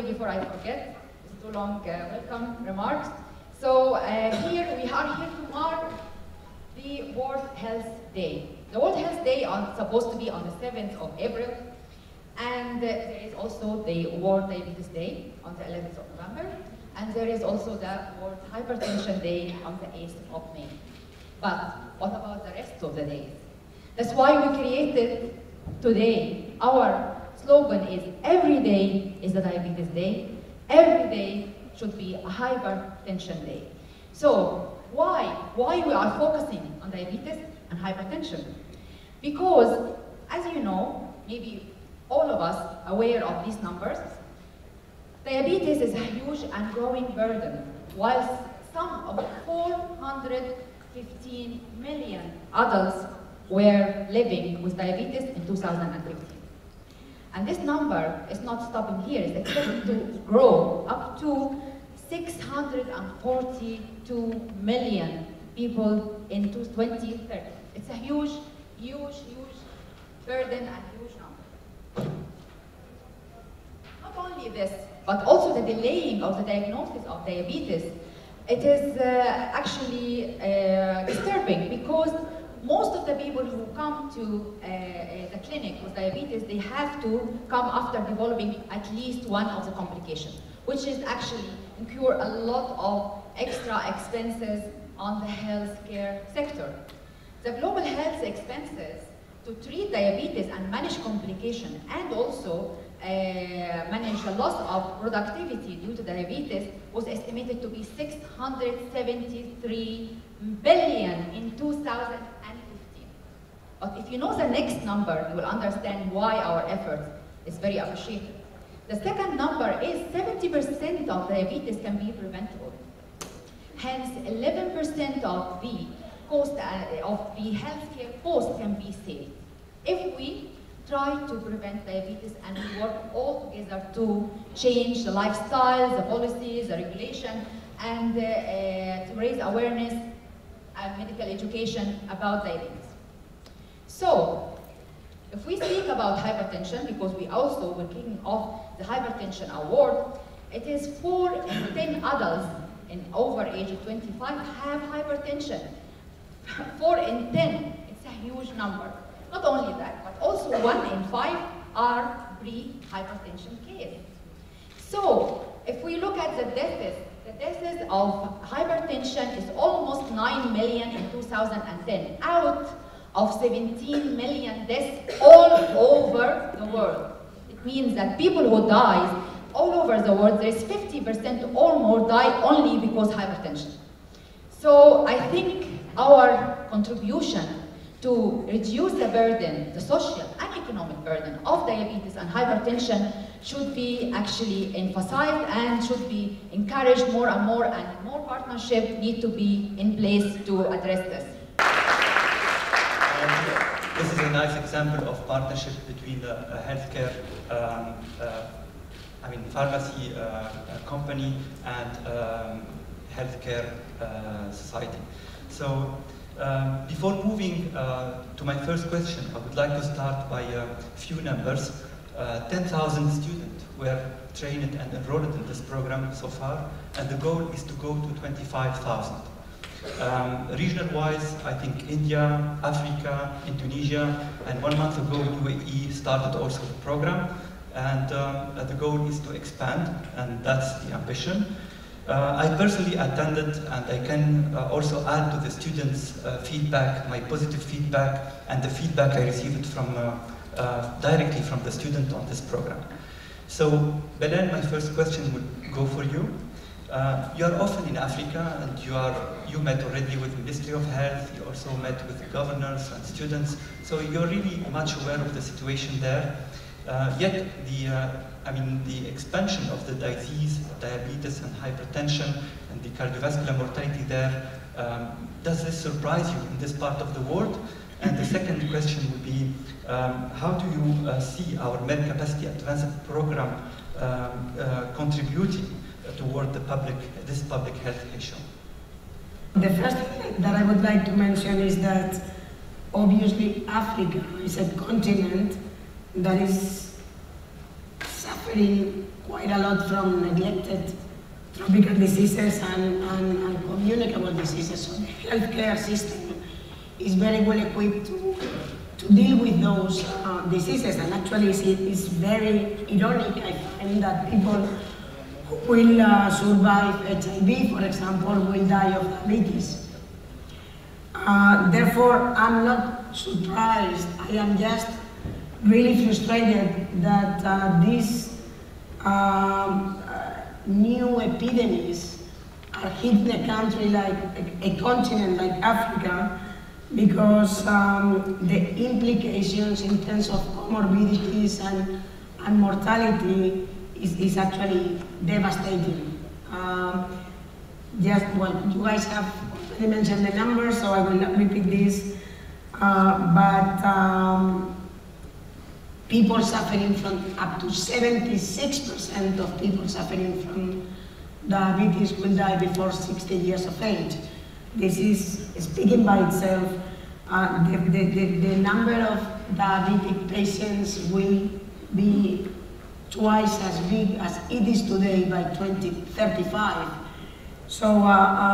finally, before I forget, it's too long welcome remarks. So here we are here to mark the World Health Day. The World Health Day is supposed to be on the 7th of April, and there is also the World Diabetes Day on the 11th of November, and there is also the World Hypertension Day on the 8th of May. But what about the rest of the days? That's why we created today. Our slogan is every day is a diabetes day, every day should be a hypertension day. So why we are focusing on diabetes and hypertension? Because, as you know, maybe all of us aware of these numbers, diabetes is a huge and growing burden, whilst some of 415 million adults were living with diabetes in 2015. And this number is not stopping here, it's expected to grow up to 642 million people in 2030. It's a huge, huge, huge burden and huge number. Not only this, but also the delaying of the diagnosis of diabetes. It is actually disturbing because most of the people who come to the clinic with diabetes, they have to come after developing at least one of the complications, which is actually incur a lot of extra expenses on the healthcare sector. The global health expenses to treat diabetes and manage complications and also manage the loss of productivity due to diabetes was estimated to be 673 billion in 2015. But if you know the next number, you will understand why our effort is very appreciated. The second number is 70% of diabetes can be preventable. Hence, 11% of the cost of the healthcare cost can be saved if we try to prevent diabetes and we work all together to change the lifestyles, the policies, the regulation, and to raise awareness and medical education about diabetes. So, if we speak about hypertension, because we also were kicking off the Hypertension Award, it is 4 in 10 adults in over age of 25 have hypertension. 4 in 10, it's a huge number. Not only that, but also 1 in 5 are pre-hypertension cases. So, if we look at the deaths of hypertension is almost 9 million in 2010, out of 17 million deaths all over the world. It means that people who die all over the world, there's 50% or more die only because of hypertension. So I think our contribution to reduce the burden, the social and economic burden of diabetes and hypertension should be actually emphasized and should be encouraged more and more partnership need to be in place to address this. This is a nice example of partnership between the healthcare, pharmacy company and healthcare society. So before moving to my first question, I would like to start by a few numbers. 10,000 students were trained and enrolled in this program so far, and the goal is to go to 25,000. Regional-wise, I think India, Africa, Indonesia, and 1 month ago UAE started also the program, and the goal is to expand, and that's the ambition. I personally attended, and I can also add to the students' feedback, my positive feedback, and the feedback I received from directly from the student on this program. So, Belen, my first question would go for you. You are often in Africa, and you met already with the Ministry of Health, you also met with the governors and students, so you're really much aware of the situation there. Yet the expansion of the disease, diabetes and hypertension, and the cardiovascular mortality there, does this surprise you in this part of the world? And the second question would be, how do you see our Med Capacity Advancement Program contributing toward this public health issue? The first thing that I would like to mention is that obviously Africa is a continent that is suffering quite quite a lot from neglected tropical diseases and communicable diseases. So the healthcare system is very well equipped to deal with those diseases. And actually it's very ironic, I find, that people who will survive HIV, for example, will die of diabetes. Therefore, I'm not surprised. I am just really frustrated that these new epidemics are hitting a country like a continent like Africa, because the implications in terms of comorbidities and mortality is actually devastating. Well, you guys have already mentioned the numbers, so I will not repeat this, but people suffering from, up to 76% of people suffering from diabetes will die before 60 years of age. This is speaking by itself. The number of diabetic patients will be twice as big as it is today by 2035. So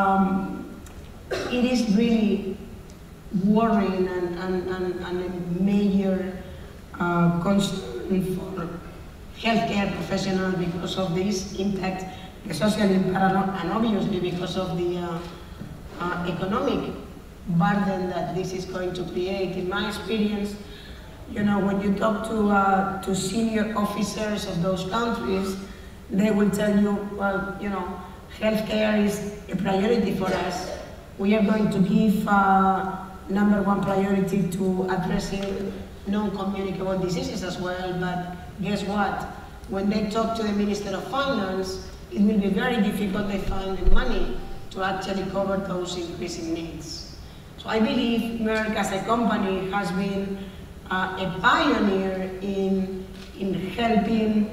it is really worrying and a major concern for healthcare professionals because of this impact, the social impact, and obviously because of the economic burden that this is going to create. In my experience, you know, when you talk to senior officers of those countries, they will tell you, well, you know, healthcare is a priority for us. We are going to give #1 priority to addressing non-communicable diseases as well, but guess what? When they talk to the Minister of Finance, it will be very difficult to find the money to actually cover those increasing needs. So I believe Merck as a company has been a pioneer in helping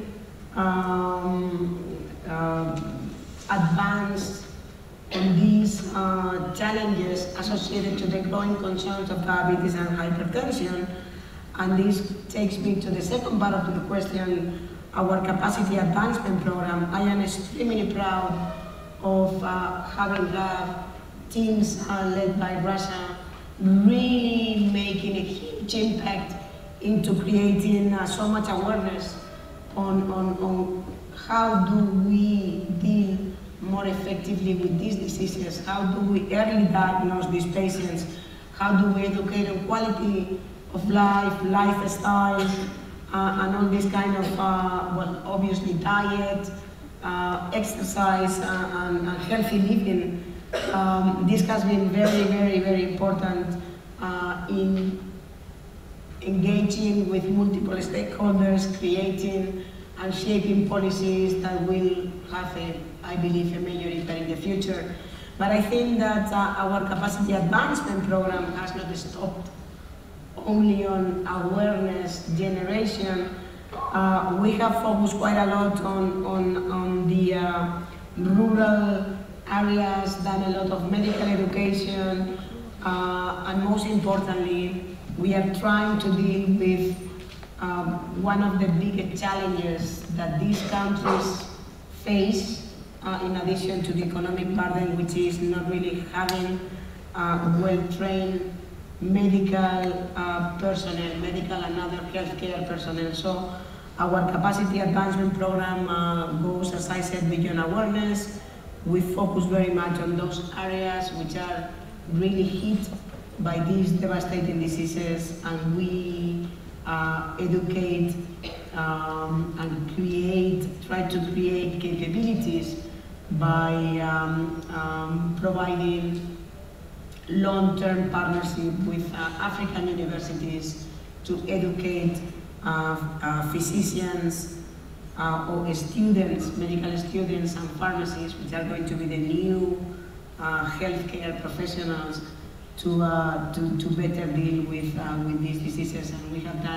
advance on these challenges associated to the growing concerns of diabetes and hypertension. And this takes me to the second part of the question, our capacity advancement program. I am extremely proud of having teams led by Russia really making a huge impact into creating so much awareness on how do we deal more effectively with these diseases, how do we early diagnose these patients, how do we educate on quality of life, lifestyle, and all this kind of, well, obviously diet, exercise, and healthy living. This has been very, very, very important in engaging with multiple stakeholders, creating and shaping policies that will have, I believe, a major impact in the future. But I think that our capacity advancement program has not stopped only on awareness generation. We have focused quite a lot on the rural areas, done a lot of medical education, and most importantly, we are trying to deal with one of the biggest challenges that these countries face, in addition to the economic burden, which is not really having well-trained medical personnel, medical and other healthcare personnel. So our capacity advancement program goes, as I said, beyond awareness. We focus very much on those areas which are really hit by these devastating diseases, and we educate and try to create capabilities by providing long-term partnership with African universities to educate physicians or students, medical students and pharmacists, which are going to be the new healthcare professionals, to better deal with these diseases. And we have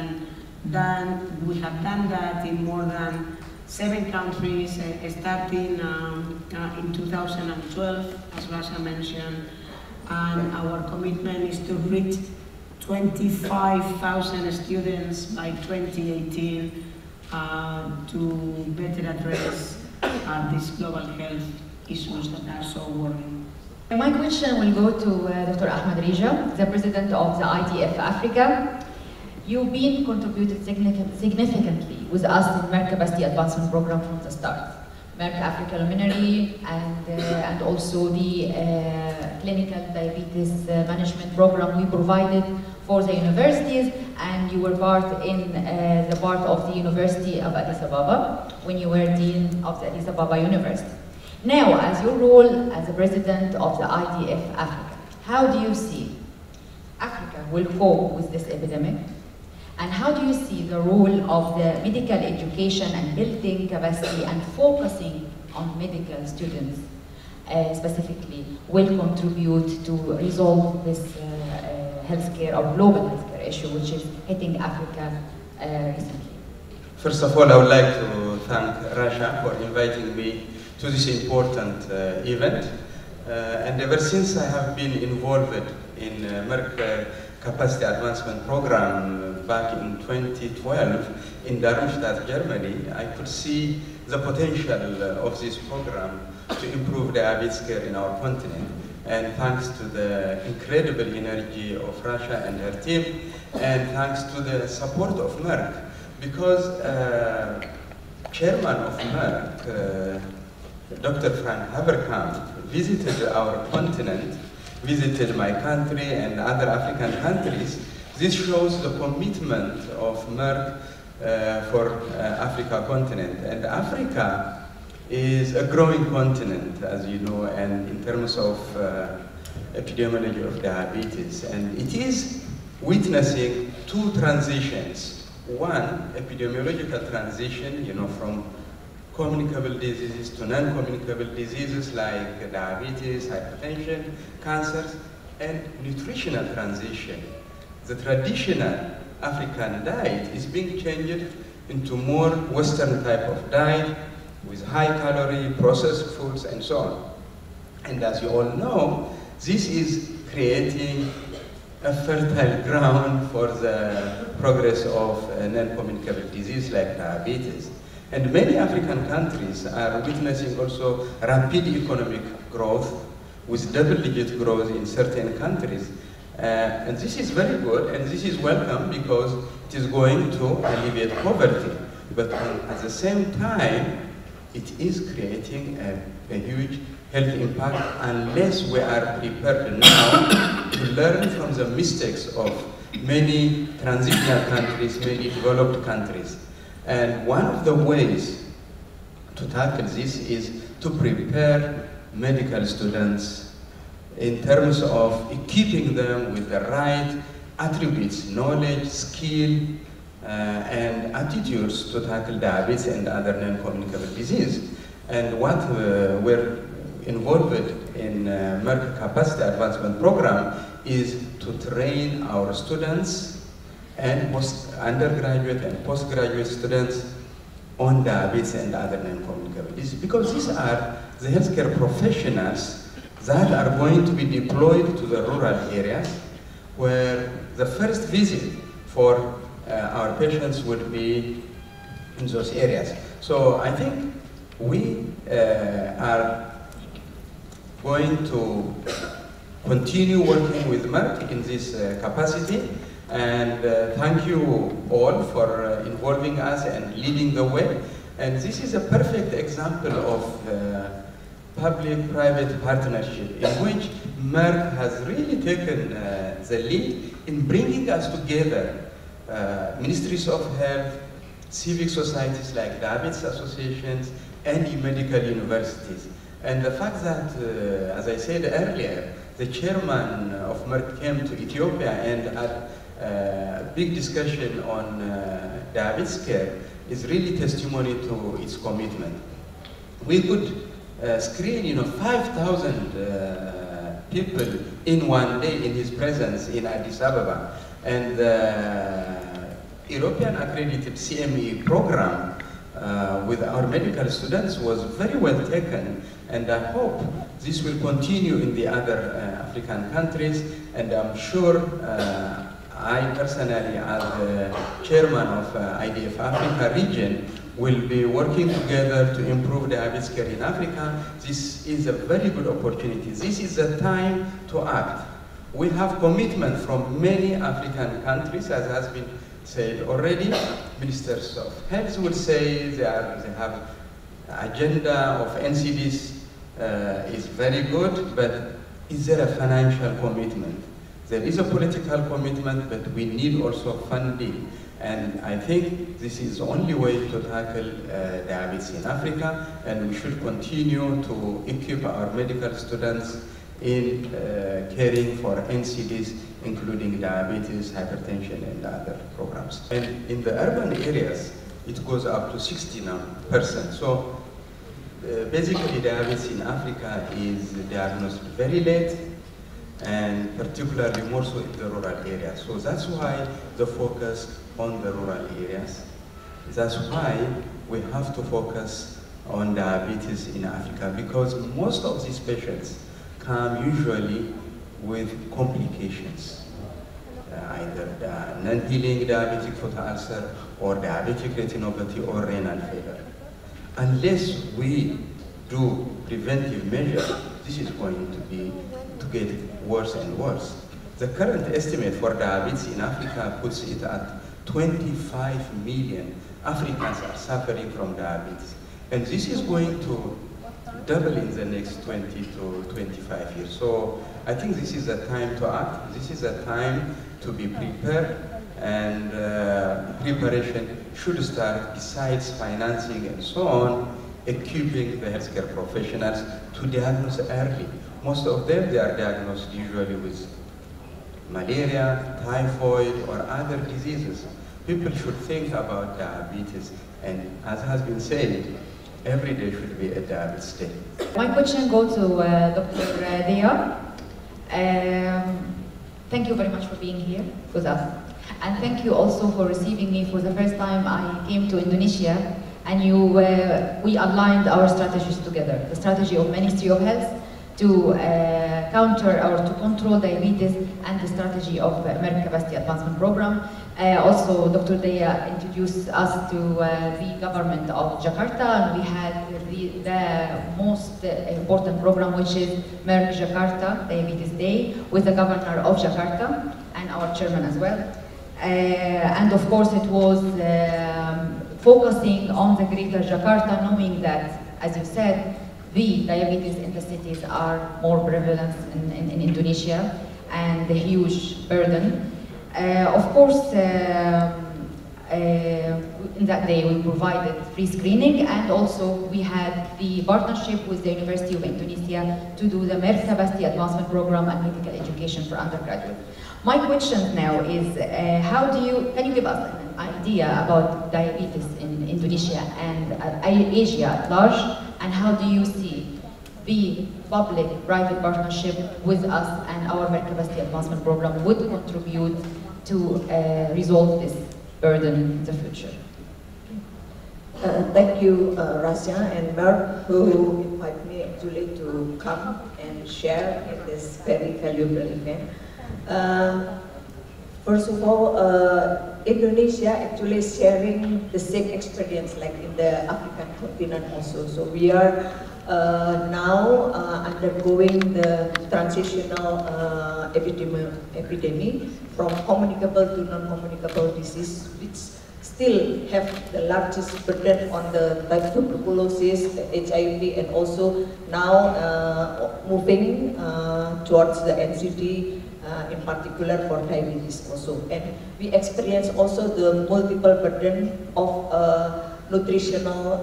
done that in more than 7 countries, starting in 2012, as Rasha mentioned. And our commitment is to reach 25,000 students by 2018 to better address these global health issues that are so worrying. My question will go to Dr. Ahmed Rija, the president of the IDF Africa. You've been contributed significantly with us in Merck Capacity Advancement Program from the start. Merck Africa Luminary and also the clinical diabetes management program we provided for the universities, and you were part in the part of the University of Addis Ababa when you were Dean of the Addis Ababa University. Now, as your role as the president of the IDF Africa, how do you see Africa will cope with this epidemic? And how do you see the role of the medical education and building capacity and focusing on medical students specifically will contribute to resolve this healthcare or global healthcare issue which is hitting Africa recently? First of all, I would like to thank Rasha for inviting me to this important event. And ever since I have been involved in Merck Capacity Advancement Program back in 2012 in Darmstadt, Germany, I could see the potential of this program to improve diabetes care in our continent. And thanks to the incredible energy of Rasha and her team, and thanks to the support of Merck, because chairman of Merck, Dr. Frank Haverkamp, visited our continent, visited my country and other African countries. This shows the commitment of Merck for Africa continent. And Africa is a growing continent, as you know, and in terms of epidemiology of diabetes. And it is witnessing two transitions. One, epidemiological transition, you know, from communicable diseases to non-communicable diseases like diabetes, hypertension, cancers, and nutritional transition. The traditional African diet is being changed into more Western type of diet with high calorie, processed foods, and so on. And as you all know, this is creating a fertile ground for the progress of non-communicable disease like diabetes. And many African countries are witnessing also rapid economic growth with double-digit growth in certain countries. And this is very good, and this is welcome because it is going to alleviate poverty. But at the same time, it is creating a huge health impact unless we are prepared now to learn from the mistakes of many transitional countries, many developed countries. And one of the ways to tackle this is to prepare medical students in terms of equipping them with the right attributes, knowledge, skill, and attitudes to tackle diabetes and other non-communicable disease. And what we're involved in Merck Capacity Advancement Program is to train our students and undergraduate and postgraduate students on diabetes and other non-communicable diseases, because these are the healthcare professionals that are going to be deployed to the rural areas where the first visit for our patients would be in those areas. So I think we are going to continue working with Merck in this capacity. And thank you all for involving us and leading the way. And this is a perfect example of public-private partnership in which Merck has really taken the lead in bringing us together, ministries of health, civic societies like diabetes associations, and medical universities. And the fact that, as I said earlier, the chairman of Merck came to Ethiopia and had a big discussion on diabetes care is really testimony to its commitment. We could screen 5,000 people in one day in his presence in Addis Ababa. And the European accredited CME program with our medical students was very well taken, and I hope this will continue in the other African countries, and I'm sure I personally, as the chairman of IDF Africa region, will be working together to improve diabetes care in Africa. This is a very good opportunity. This is the time to act. We have commitment from many African countries, as has been said already. Ministers of Health will say they have agenda of NCDs is very good, but is there a financial commitment? There is a political commitment, but we need also funding. And I think this is the only way to tackle diabetes in Africa, and we should continue to equip our medical students in caring for NCDs, including diabetes, hypertension, and other programs. And in the urban areas, it goes up to 60%. So basically, diabetes in Africa is diagnosed very late, and particularly more so in the rural areas. So that's why the focus on the rural areas. That's why we have to focus on diabetes in Africa, because most of these patients come usually with complications, either non-healing diabetic foot ulcer or diabetic retinopathy or renal failure. Unless we do preventive measures, this is going to get worse and worse. The current estimate for diabetes in Africa puts it at 25 million Africans are suffering from diabetes. And this is going to double in the next 20 to 25 years. So I think this is a time to act. This is a time to be prepared, and preparation should start, besides financing and so on, equipping the healthcare professionals to diagnose early. Most of them, they are diagnosed usually with malaria, typhoid, or other diseases. People should think about diabetes, and as has been said, every day should be a diabetes day. My question goes to Dr. Dia. Thank you very much for being here with us. And thank you also for receiving me for the first time. I came to Indonesia, and we aligned our strategies together. The strategy of Ministry of Health to counter or to control diabetes, and the strategy of American Capacity Advancement Program. Also, Dr. Dia introduced us to the government of Jakarta, and we had the most important program, which is Merck Jakarta Diabetes Day, with the governor of Jakarta and our chairman as well. And of course, it was focusing on the greater Jakarta, knowing that, as you said, the diabetes in the cities are more prevalent in Indonesia, and the huge burden. Of course, in that day we provided free screening, and also we had the partnership with the University of Indonesia to do the Merck Capacity Advancement Program and medical education for undergraduates. My question now is, can you give us an idea about diabetes in Indonesia and Asia at large, and how do you see the public-private partnership with us and our Merck Capacity Advancement Program would contribute to resolve this burden in the future? Thank you, Rasya and Merck, who invited me actually to come and share in this very valuable event. First of all, Indonesia actually is sharing the same experience like in the African continent also. So we are now undergoing the transitional epidemic from communicable to non-communicable disease, which still have the largest burden on the tuberculosis, HIV, and also now moving towards the NCD, in particular for diabetes also. And we experience also the multiple burden of nutritional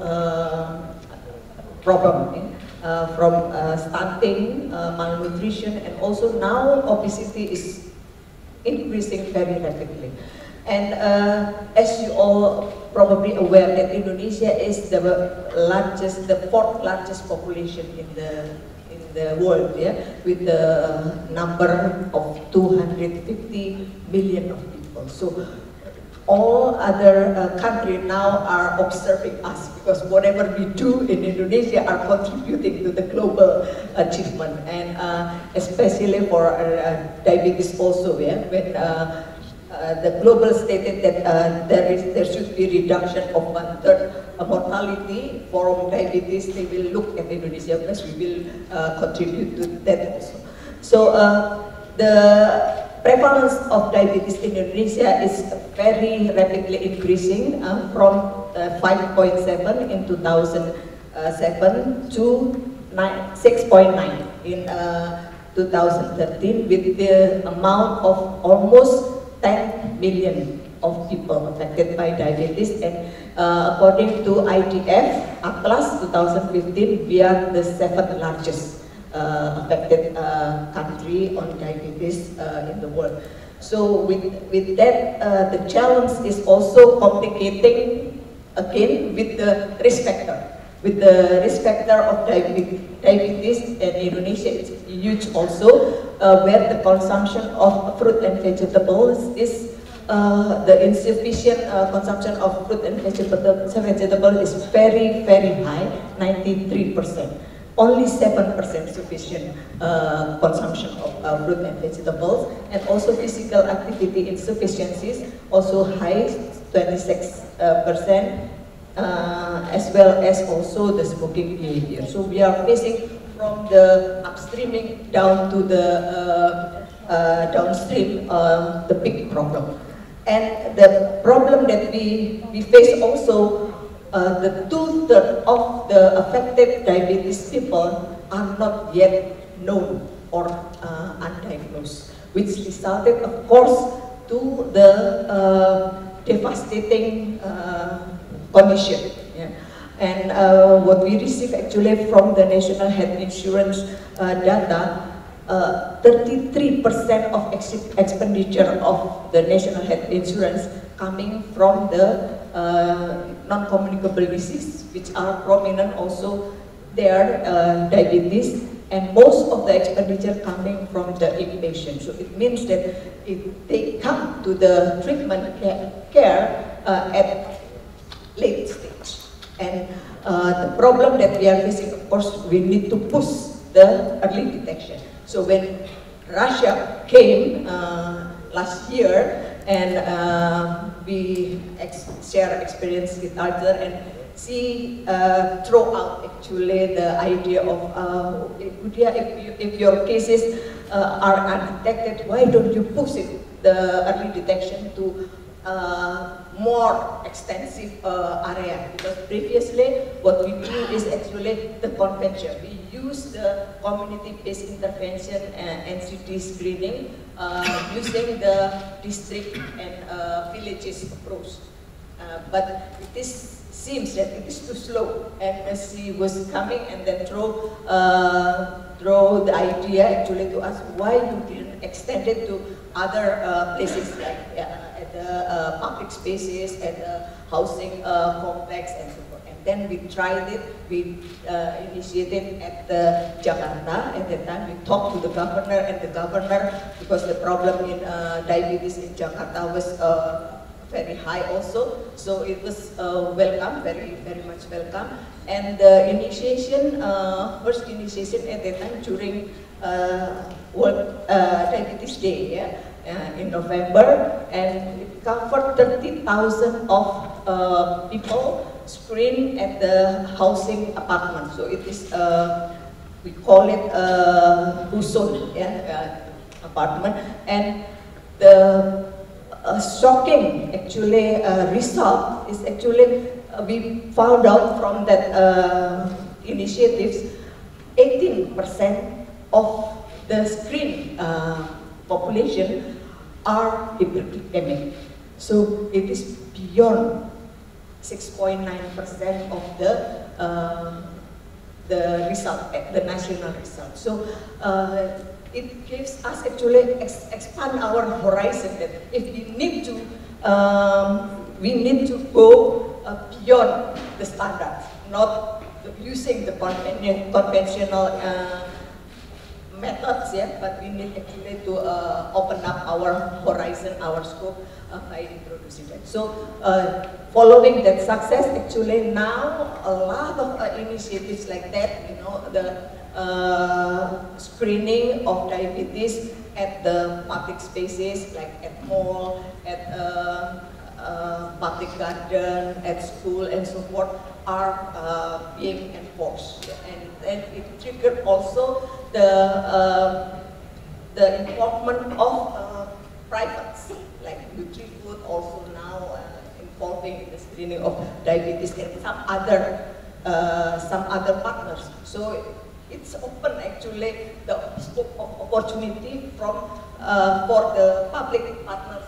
problem, from stunting, malnutrition, and also now obesity is increasing very rapidly. And as you all probably aware that Indonesia is the fourth largest population in the world, yeah, with the number of 250 million of people. So all other countries now are observing us, because whatever we do in Indonesia are contributing to the global achievement, and especially for diabetes also, yeah, when the global stated that there should be reduction of 1/3 mortality from diabetes. They will look at Indonesia because we will contribute to that also. So the prevalence of diabetes in Indonesia is very rapidly increasing from 5.7 in 2007 to 6.9 in 2013, with the amount of almost 10 million of people affected by diabetes. And according to IDF Atlas 2015, we are the 7th largest affected country on diabetes in the world. So with that, the challenge is also complicating again with the risk factor. With the risk factor of diabetes in Indonesia, it's huge also, where the consumption of fruit and vegetables is the insufficient consumption of fruit and vegetables is very, very high, 93%. Only 7% sufficient consumption of fruit and vegetables, and also physical activity insufficiencies also high, 26%, as well as also the smoking behavior. So we are facing from the upstreaming down to the downstream the big problem. And the problem that we face also, the 2/3 of the affected diabetes people are not yet known or undiagnosed, which resulted, of course, to the devastating condition. Yeah. And what we receive actually from the National Health Insurance data, 33% of expenditure of the National Health Insurance coming from the non-communicable disease, which are prominent also there, diabetes, and most of the expenditure coming from the inpatient. So it means that if they come to the treatment care at late stage. And the problem that we are facing, of course, we need to push the early detection. So when Russia came last year, and we share experience with Arthur, and she throw out actually the idea of, if your cases are undetected, why don't you push it, the early detection, to more extensive area? Because previously what we do is actually the convention. We use the community-based intervention and NCD screening using the district and villages approach. But it seems that it is too slow, and she was coming and then throw the idea actually to us, why you didn't extend it to other places, like at the public spaces, at the housing complex, and so forth. And then we tried it. We initiated at Jakarta. At that time, we talked to the governor, and the governor, because the problem in diabetes in Jakarta was very high also, so it was welcome, very, very much welcome. And the initiation, first initiation at that time during World Diabetes Day, yeah, in November, and it covered 30,000 of people screened at the housing apartment. So it is, we call it Husun, yeah, apartment, and the shocking actually result is actually we found out from that initiatives, 18% of the screened population are hyperglycemic. So it is beyond 6.9% of the result, the national result. So it gives us actually expand our horizon, that if we need to go beyond the standards, not using the conventional methods, yeah, but we need actually to open up our horizon, our scope by introducing that. So following that success, actually now a lot of initiatives like that, you know, the screening of diabetes at the public spaces, like at mall, at public garden, at school, and so forth, are being enforced. And it triggered also the involvement of privates, like Nutri-Food also now involving in the screening of diabetes, and some other partners. So it's open actually the scope of opportunity from for the public partners,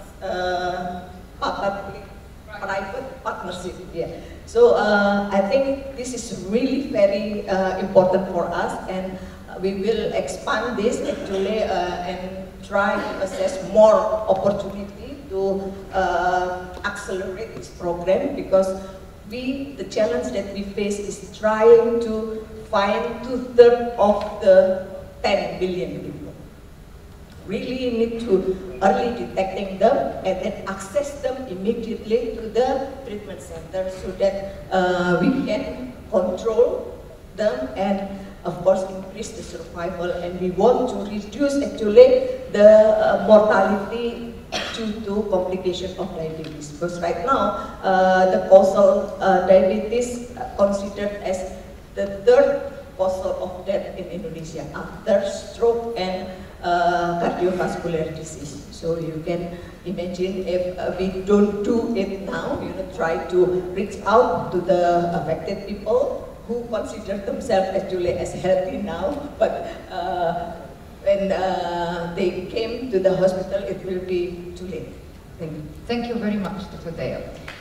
public-private partnership. Yeah. So I think this is really very important for us, and we will expand this actually and try to assess more opportunity to accelerate this program, because the challenge that we face is trying to find 2/3 of the 10 billion people. Really need to early detecting them and then access them immediately to the treatment center so that we can control them and of course increase the survival, and we want to reduce actually the mortality due to complication of diabetes, because right now the causal diabetes considered as the 3rd cause of death in Indonesia after stroke and cardiovascular disease. So you can imagine if we don't do it now, try to reach out to the affected people who consider themselves actually as healthy now, but when they came to the hospital, it will be too late. Thank you. Thank you very much, Dr. Dale.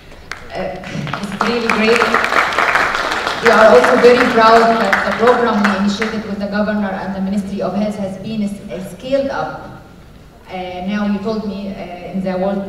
It's really great. We are also very proud that the program we initiated with the governor and the Ministry of Health has been scaled up. Now you told me in the World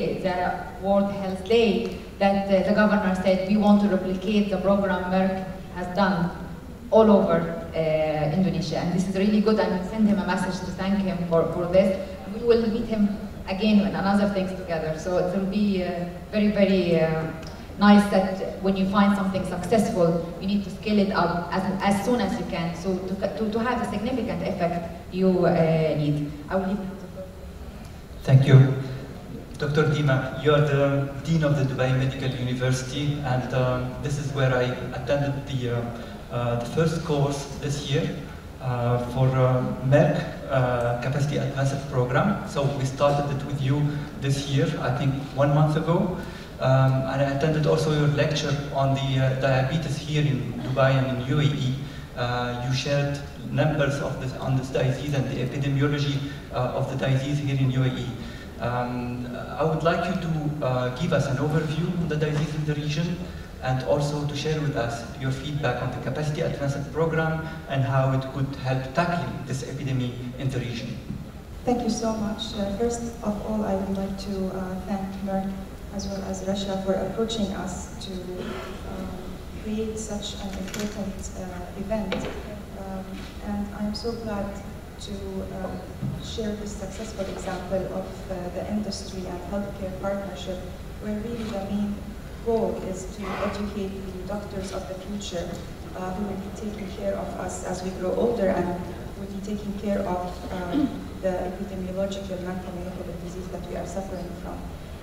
Health Day that the governor said we want to replicate the program Merck has done all over Indonesia, and this is really good, and we send him a message to thank him for this. We will meet him again in another things together, so it will be very, very nice that when you find something successful, you need to scale it up as soon as you can, so to have a significant effect you need. I will leave it to you. Thank you. Dr. Dima, you are the Dean of the Dubai Medical University, and this is where I attended the first course this year for Merck Capacity Advanced Program. So we started it with you this year, I think 1 month ago. And I attended also your lecture on the diabetes here in Dubai and in UAE. You shared numbers of this, on this disease and the epidemiology of the disease here in UAE. I would like you to give us an overview of the disease in the region, and also to share with us your feedback on the Capacity Advanced Program and how it could help tackling this epidemic in the region. Thank you so much. First of all, I would like to thank Merck as well as Russia for approaching us to create such an important event. And I'm so glad to share this successful example of the industry and healthcare partnership, where really the main goal is to educate the doctors of the future who will be taking care of us as we grow older and will be taking care of the epidemiological non-communicable disease that we are suffering from.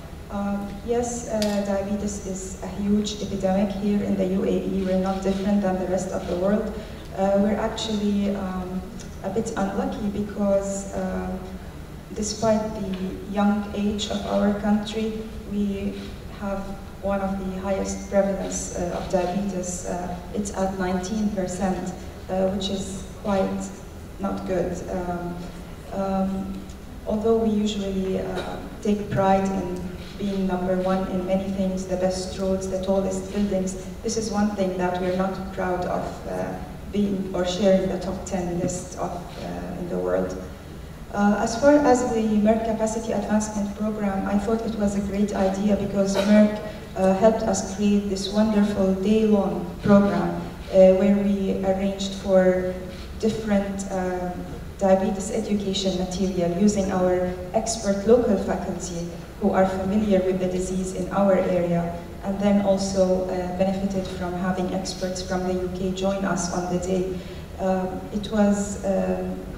Yes, diabetes is a huge epidemic here in the UAE. We're not different than the rest of the world. We're actually a bit unlucky because despite the young age of our country, we have one of the highest prevalence of diabetes. It's at 19%, which is quite not good. Although we usually take pride in being #1 in many things, the best roads, the tallest buildings, this is one thing that we're not proud of being or sharing the top 10 list of in the world. As far as the Merck Capacity Advancement Program, I thought it was a great idea because Merck helped us create this wonderful day-long program where we arranged for different diabetes education material using our expert local faculty who are familiar with the disease in our area, and then also benefited from having experts from the UK join us on the day. It was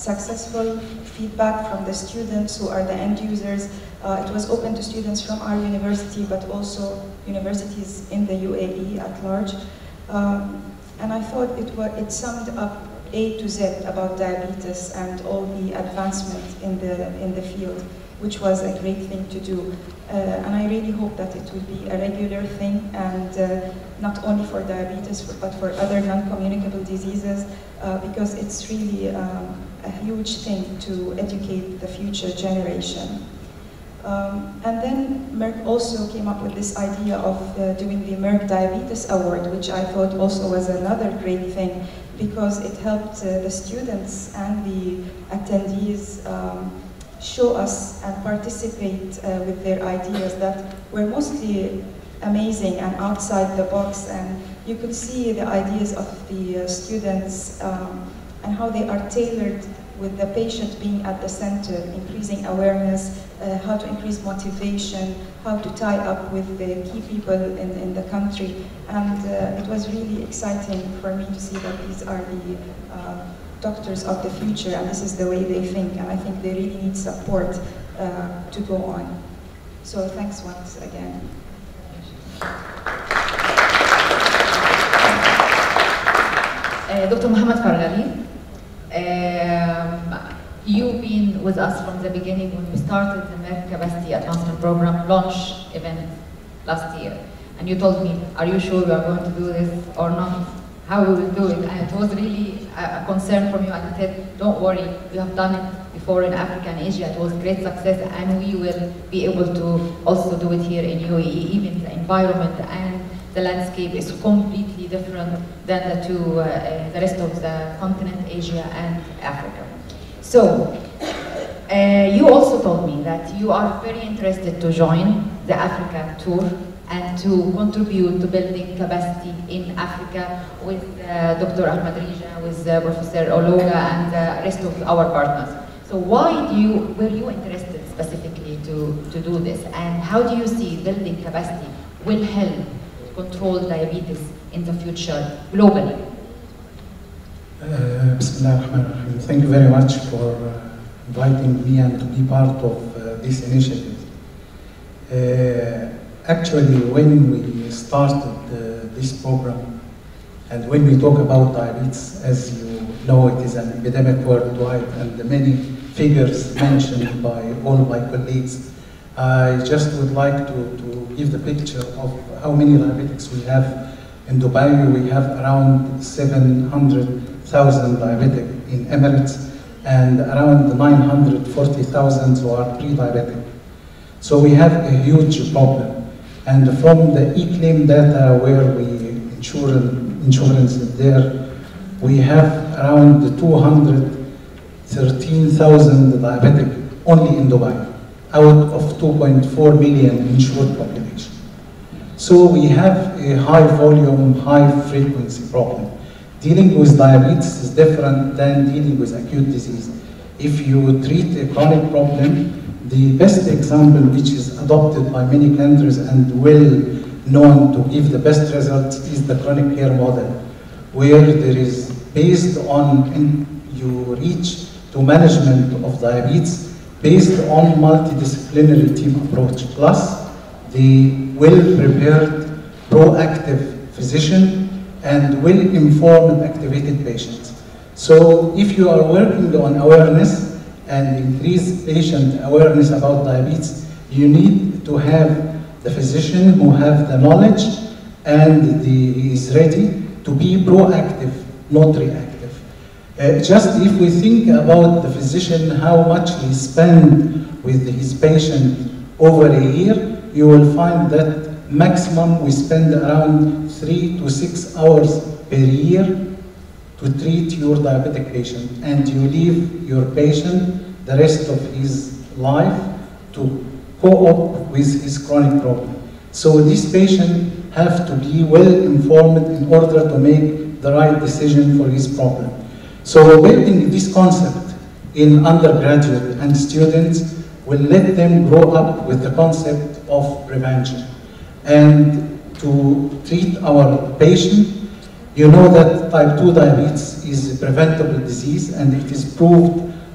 successful feedback from the students who are the end users. It was open to students from our university, but also universities in the UAE at large. And I thought it summed up A to Z about diabetes and all the advancement in the field, which was a great thing to do. And I really hope that it will be a regular thing, and not only for diabetes, but for other non-communicable diseases, because it's really a huge thing to educate the future generation. And then Merck also came up with this idea of doing the Merck Diabetes Award, which I thought also was another great thing, because it helped the students and the attendees show us and participate with their ideas that were mostly amazing and outside the box, and you could see the ideas of the students and how they are tailored with the patient being at the center, increasing awareness, how to increase motivation, how to tie up with the key people in the country. And it was really exciting for me to see that these are the doctors of the future, and this is the way they think, and I think they really need support to go on. So thanks once again. Dr. Mohammed Farghali, you've been with us from the beginning when we started the Merck Capacity Advancement Program launch event last year. And you told me, are you sure you are going to do this or not? How we will do it? And it was really a concern from you, and I said, don't worry, we have done it before in Africa and Asia. It was great success, and we will be able to also do it here in UAE. Even the environment and the landscape is completely different than the rest of the continent, Asia and Africa. So, you also told me that you are very interested to join the Africa tour and to contribute to building capacity in Africa with Dr. Ahmed Rija, with Professor Ologa, and the rest of our partners. So why were you interested specifically to do this? And how do you see building capacity will help control diabetes in the future globally? Thank you very much for inviting me and to be part of this initiative. Actually, when we started this program, and when we talk about diabetes, as you know, it is an epidemic worldwide, and the many figures mentioned by all my colleagues, I just would like to give the picture of how many diabetics we have in Dubai. We have around 700,000 diabetic in Emirates, and around 940,000 who are pre-diabetic. So we have a huge problem. And from the eClaim data where we insurance is there, we have around 213,000 diabetic only in Dubai, out of 2.4 million insured population. So we have a high volume, high frequency problem. Dealing with diabetes is different than dealing with acute disease. If you treat a chronic problem, the best example, which is adopted by many countries and well known to give the best results, is the chronic care model, where there is based on, you reach to management of diabetes based on multidisciplinary team approach, plus the well-prepared, proactive physician and well-informed, activated patients. So if you are working on awareness and increase patient awareness about diabetes, you need to have the physician who have the knowledge and is ready to be proactive, not reactive. Just if we think about the physician, how much he spend with his patient over a year, you will find that maximum we spend around 3 to 6 hours per year to treat your diabetic patient, and you leave your patient the rest of his life to cope with his chronic problem. So this patient have to be well informed in order to make the right decision for his problem. So building this concept in undergraduate and students will let them grow up with the concept of prevention. And to treat our patient, you know that type 2 diabetes is a preventable disease, and it is proved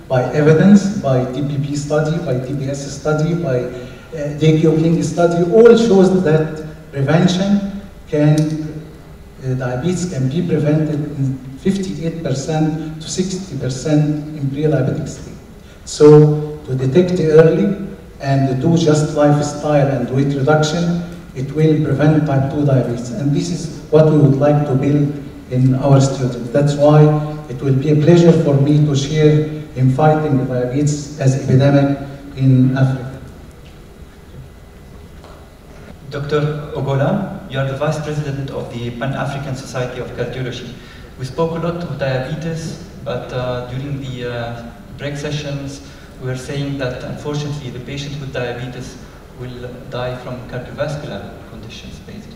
by evidence, by TPP study, by TPS study, by Daekyo King study, all shows that prevention diabetes can be prevented in 58% to 60% in pre-diabetic state. So to detect early and do just lifestyle and weight reduction, it will prevent type 2 diabetes. And this is what we would like to build in our students. That's why it will be a pleasure for me to share in fighting diabetes as epidemic in Africa. Dr. Ogola, you are the Vice President of the Pan-African Society of Cardiology. We spoke a lot of diabetes, but during the break sessions, we were saying that unfortunately the patient with diabetes will die from cardiovascular conditions, basically.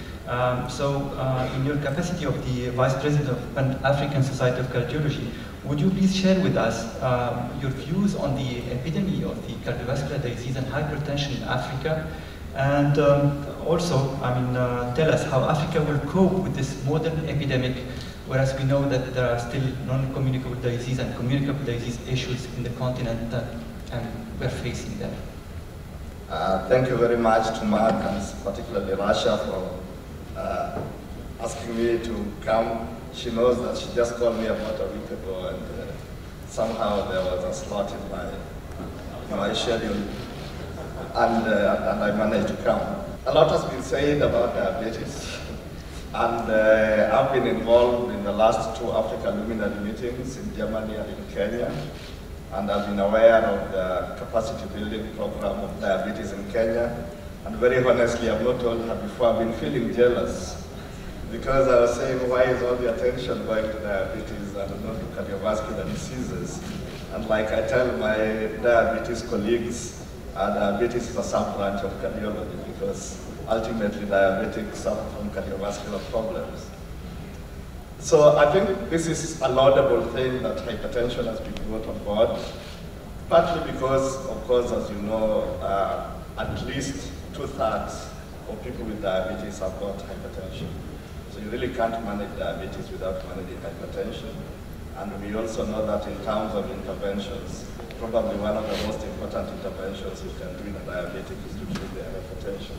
In your capacity of the Vice President of Pan-African Society of Cardiology, would you please share with us your views on the epidemic of the cardiovascular disease and hypertension in Africa? And also, tell us how Africa will cope with this modern epidemic, whereas we know that there are still non-communicable disease and communicable disease issues in the continent and we're facing them. Thank you very much to Mark and particularly Rasha for asking me to come. She knows that she just called me about a week ago and somehow there was a slot in my schedule and I managed to come. A lot has been said about diabetes and I've been involved in the last 2 Africa Luminary meetings in Germany and in Kenya. And I've been aware of the capacity building program of diabetes in Kenya. And very honestly, I've not told her before, I've been feeling jealous because I was saying, why is all the attention going to diabetes and not to cardiovascular diseases? And like I tell my diabetes colleagues, diabetes is a sub-branch of cardiology because ultimately diabetics suffer from cardiovascular problems. So I think this is a laudable thing that hypertension has been brought on board, partly because, of course, as you know, at least 2/3 of people with diabetes have got hypertension. So you really can't manage diabetes without managing hypertension. And we also know that in terms of interventions, probably one of the most important interventions you can do in a diabetic is to treat their hypertension.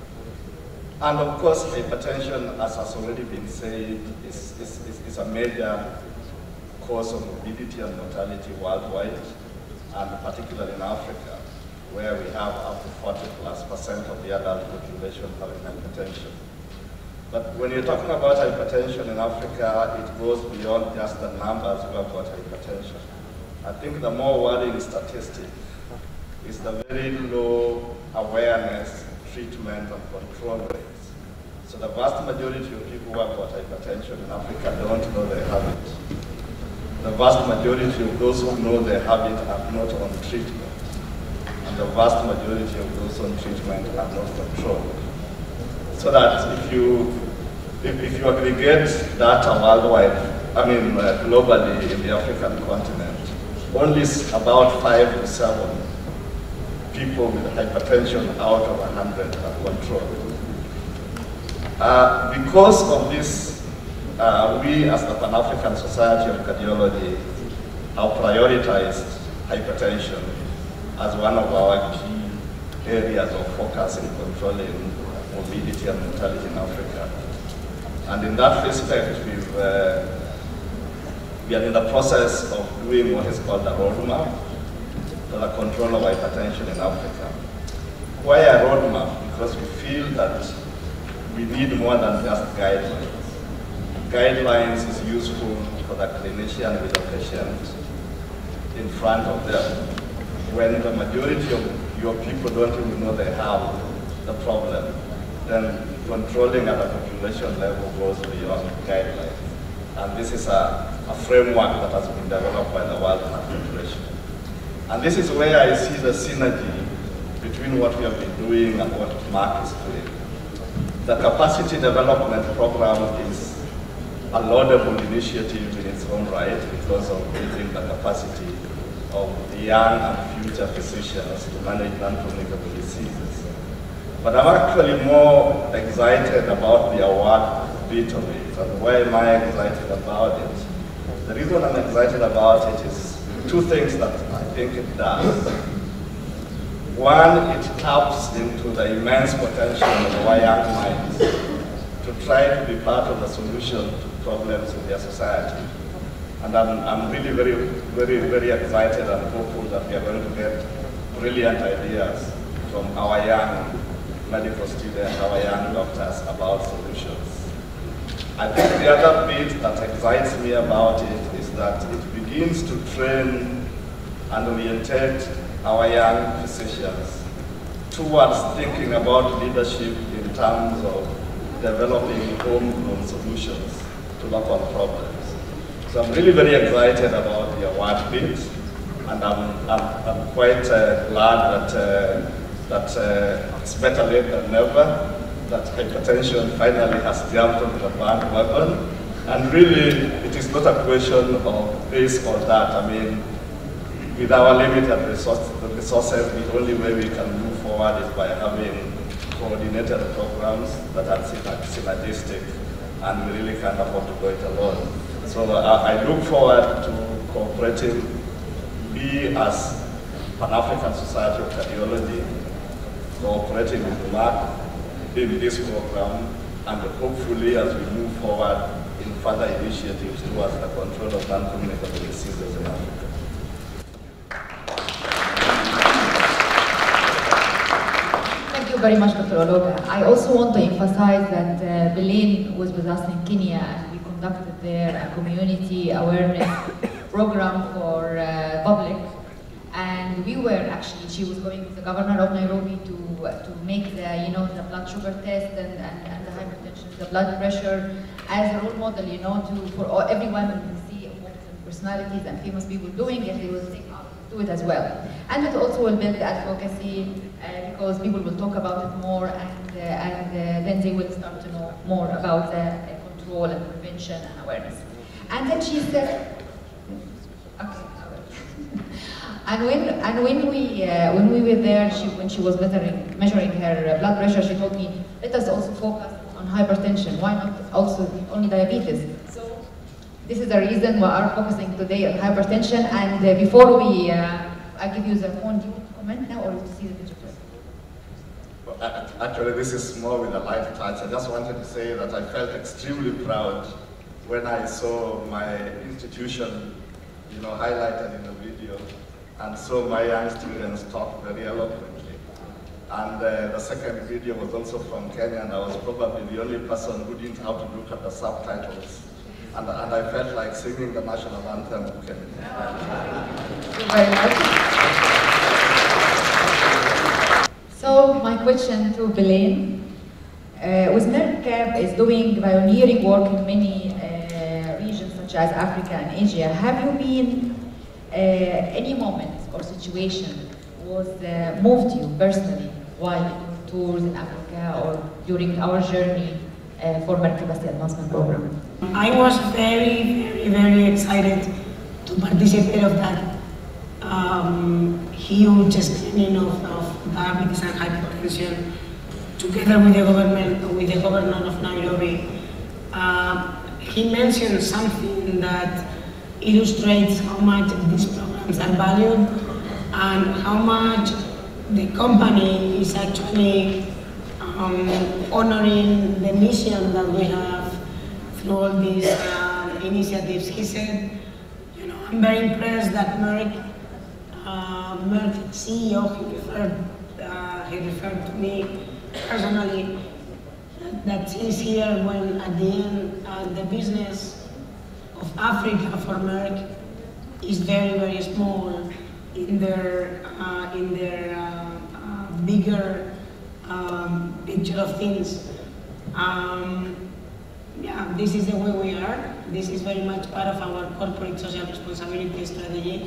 And of course, hypertension, as has already been said, is a major cause of morbidity and mortality worldwide, and particularly in Africa, where we have up to 40+% of the adult population having hypertension. But when you're talking about hypertension in Africa, it goes beyond just the numbers who have got hypertension. I think the more worrying statistic is the very low awareness, treatment, and control rates. So the vast majority of people who have got hypertension in Africa don't know they have it. The vast majority of those who know they have it are not on treatment. And the vast majority of those on treatment are not controlled. So that if you aggregate data worldwide, globally in the African continent, only about 5 to 7 people with hypertension out of 100 are controlled. Because of this, we as the Pan-African Society of Cardiology have prioritized hypertension as one of our key areas of focus in controlling morbidity and mortality in Africa. And in that respect, we are in the process of doing what is called a roadmap for the control of hypertension in Africa. Why a roadmap? Because we feel that we need more than just guidelines. Guidelines is useful for the clinician with the patient in front of them. When the majority of your people don't even know they have the problem, then controlling at a population level goes beyond guidelines. And this is a framework that has been developed by the World Heart Federation. And this is where I see the synergy between what we have been doing and what Mark is doing. The capacity development program is a laudable initiative in its own right because of building the capacity of the young and future physicians to manage non-communicable diseases. But I'm actually more excited about the award bit of it. And why am I excited about it? The reason I'm excited about it is two things that I think it does. One, it taps into the immense potential of our young minds to try to be part of the solution to problems in their society. And I'm really very excited and hopeful that we are going to get brilliant ideas from our young medical students, our young doctors about solutions. I think the other bit that excites me about it is that it begins to train and orientate our young physicians towards thinking about leadership in terms of developing homegrown solutions to local problems. So I'm really very excited about the award bit, and I'm quite glad that it's better late than never, that hypertension finally has jumped on the bandwagon. And really, it is not a question of this or that. I mean, with our limited resources, the only way we can move forward is by having coordinated programs that are synergistic, and we really can't afford to go it alone. So I look forward to cooperating, we as Pan-African Society of Cardiology, cooperating with Mark in this program, and hopefully as we move forward in further initiatives towards the control of non-communicable diseases in Africa. Thank you very much, Dr. Ologa. I also want to emphasize that Belen was with us in Kenya, and we conducted there a community awareness program for public. And we were actually, she was going with the governor of Nairobi to make the, the blood sugar test and the hypertension, the blood pressure as a role model, for everyone who see personalities and famous people doing it, they will think, do it as well. And it also will build advocacy because people will talk about it more, and then they will start to know more about control and prevention and awareness. And then she said, okay. And when we were there, when she was measuring her blood pressure, she told me, let us also focus on hypertension. Why not also only diabetes? So this is the reason we are focusing today on hypertension. And before I give you the phone, do you want to comment now or to see the picture first? Well, actually, this is more with a light touch. I just wanted to say that I felt extremely proud when I saw my institution, highlighted in the video, and so my young students talk very eloquently. And the second video was also from Kenya, and I was probably the only person who didn't have to look at the subtitles. And I felt like singing the national anthem of Kenya. Thank you very much. So my question to Belen, with Merck is doing pioneering work in many regions such as Africa and Asia. Have you been any moment or situation was moved you personally while in tours in Africa or during our journey for Merck Capacity Advancement Program? I was very excited to participate of that huge screening of diabetes and hypertension together with the governor of Nairobi. He mentioned something that illustrates how much these programs are valued and how much the company is actually honoring the mission that we have through all these initiatives. He said, I'm very impressed that Merck CEO, he referred to me personally, that he's here when at the end the business of Africa for Merck is very small in their bigger picture of things. Yeah, this is the way we are. This is very much part of our corporate social responsibility strategy.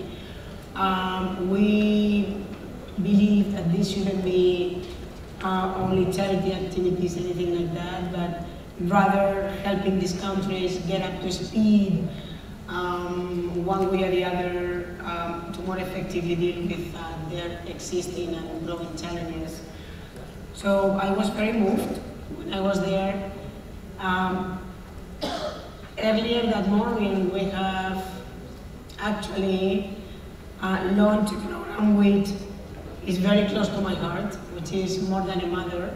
We believe that this shouldn't be only charity activities, anything like that, but rather helping these countries get up to speed one way or the other to more effectively deal with their existing and growing challenges. So I was very moved when I was there. Earlier that morning we have actually launched a program which is very close to my heart, which is More Than a Mother.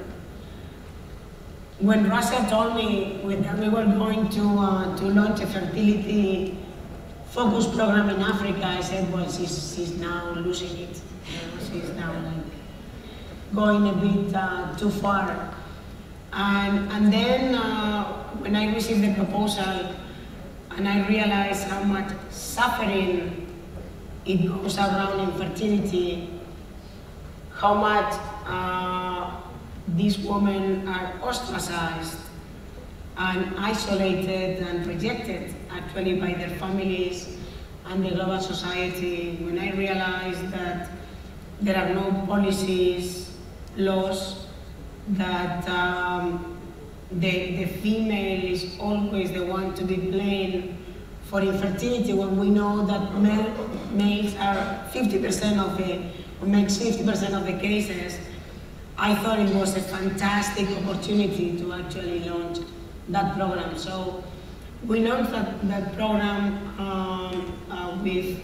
When Russia told me that we were going to launch a fertility focus program in Africa, I said, well, she's now losing it. She's now going a bit too far. And then when I received the proposal and I realized how much suffering it goes around infertility, how much these women are ostracized and isolated and rejected actually by their families and the global society, when I realized that there are no policies, laws, that the female is always the one to be blamed for infertility, when we know that males are 50% of makes 50% of the cases, I thought it was a fantastic opportunity to actually launch that program. So we launched that program with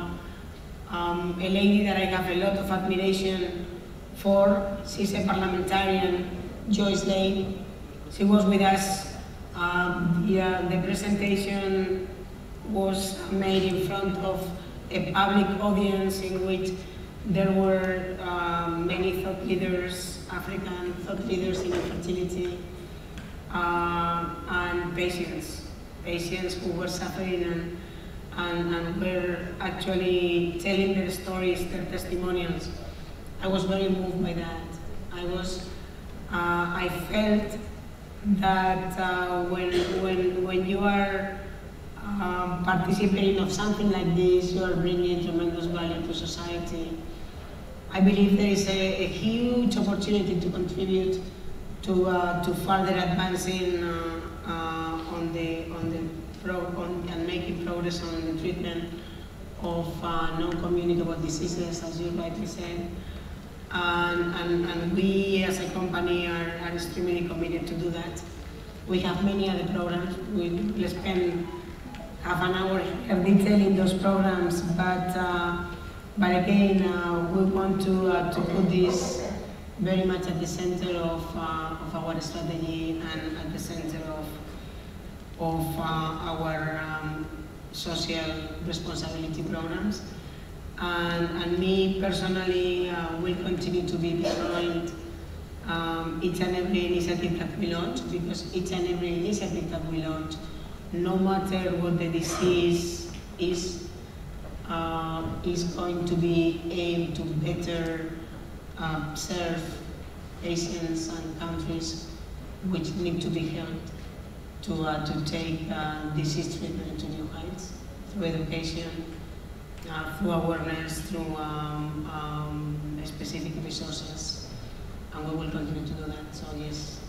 a lady that I have a lot of admiration for. She's a parliamentarian, Joyce Lane. She was with us. The presentation was made in front of a public audience in which there were many thought leaders, African thought leaders in infertility, and patients who were suffering and were actually telling their stories, their testimonials. I was very moved by that. I felt that when you are participating of something like this, you are bringing tremendous value to society. I believe there is a huge opportunity to contribute to further advancing and making progress on the treatment of non-communicable diseases, as you rightly said. And we as a company are extremely committed to do that. We have many other programs. We will spend half an hour here detailing those programs, but again, we want to put this very much at the center of our strategy and at the center of our social responsibility programs. And me personally will continue to be behind each and every initiative that we launch, because each and every initiative that we launch, no matter what the disease is going to be aimed to better serve patients and countries which need to be helped to take disease treatment to new heights through education, through awareness, through specific resources, and we will continue to do that. So yes.